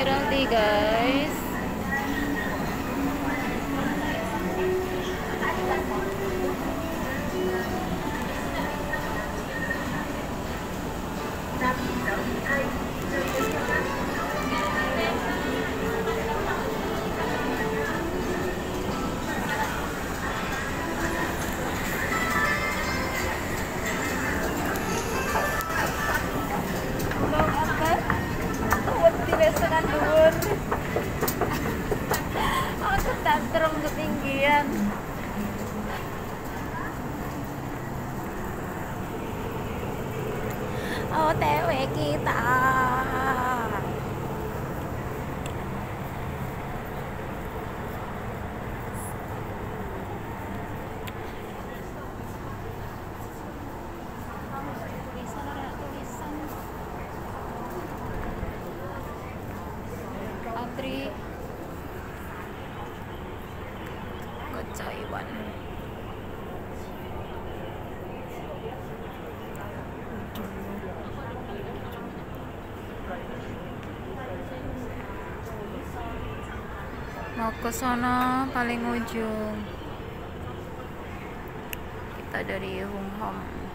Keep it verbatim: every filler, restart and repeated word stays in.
Admiralty guys. Besokan dhuwur. Aku tantrum ketinggian. O T W kita. Antri Gocaiwan. Mau ke sana paling ujung. Kita dari Hung Hom.